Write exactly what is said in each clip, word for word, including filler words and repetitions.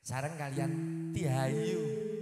Sareng kalian Tihayu.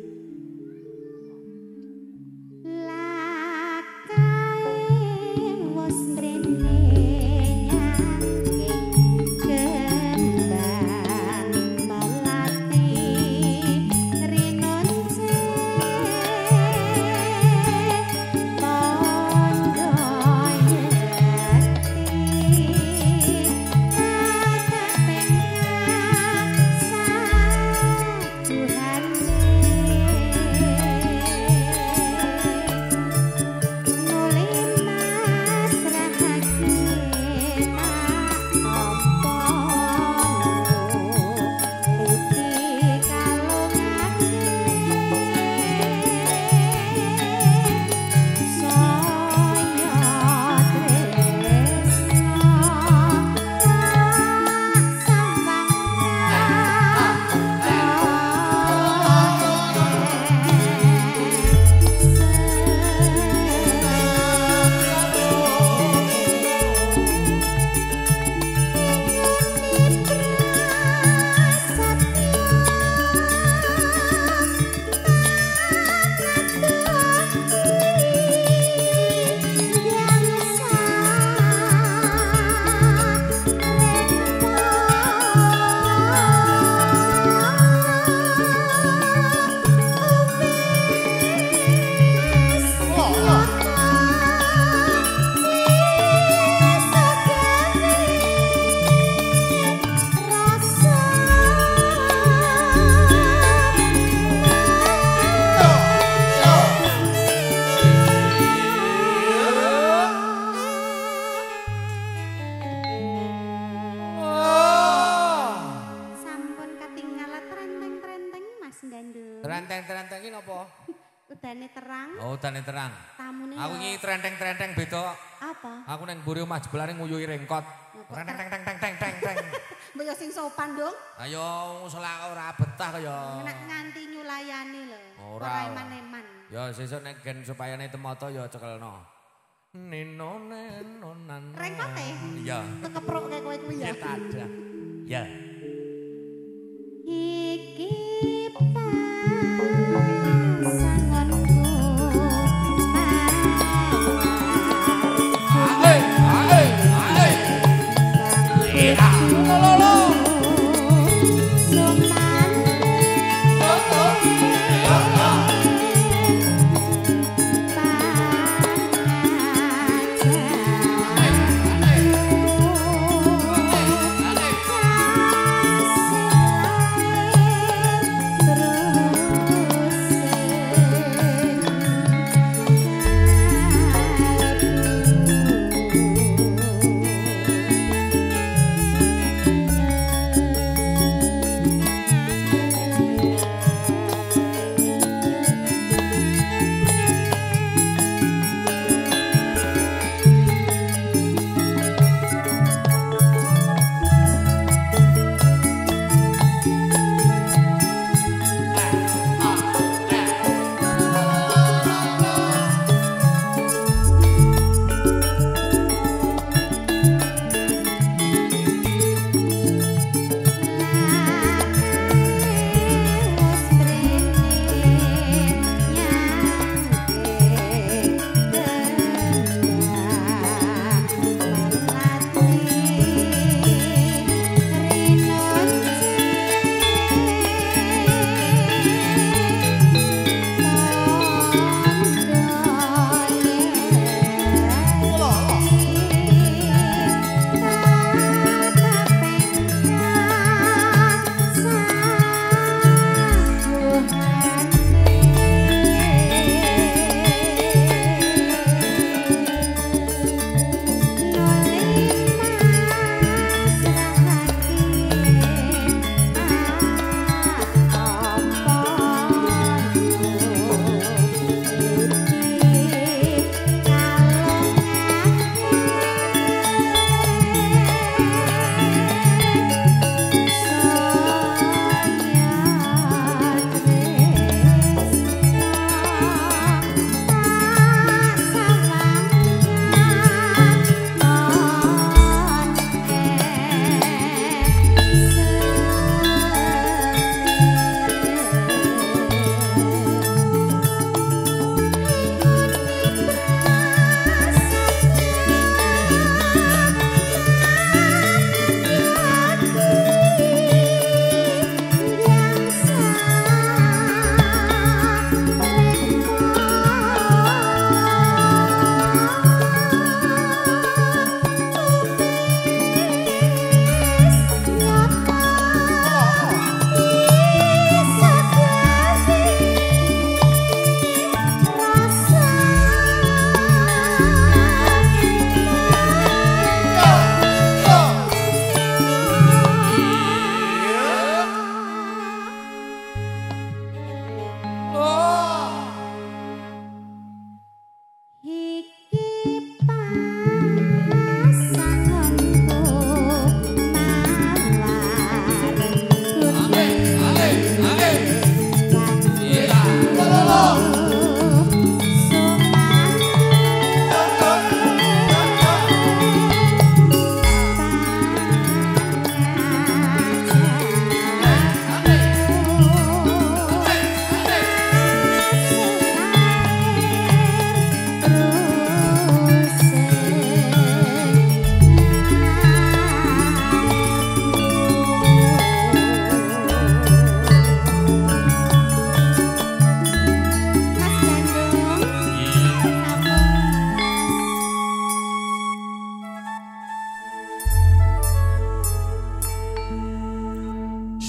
Trenteng-trenteng ini apa? Udane terang. Oh, udane terang. Tamune. Aku iki trenteng-trenteng beda. Apa? Aku nang mburi omah jebelane nguyuhi rengkot. Trenteng teng teng teng teng teng teng. Mbok yo sing sopan, Dong. Ayo selak ora betah kaya. Nek nganti nyulayani lho. Ora eman-eman. Ya sesuk nek gen supayane temata ya cekelno. Nino nenonan. Rengkote? Iya. Kekeprok kayak kowe kuwi ya. Ya ada. Ya. Iki pasanganku. Ae, ae, ae. Iya, lo lo lo. Sopan. Oh, oh. Ya, ya. Pangaja.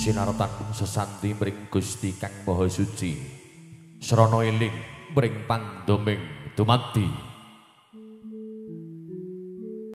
Sinarotan sesanti mring Gusti Kang Maha Suci. Srana eling mring pandhaming dumadi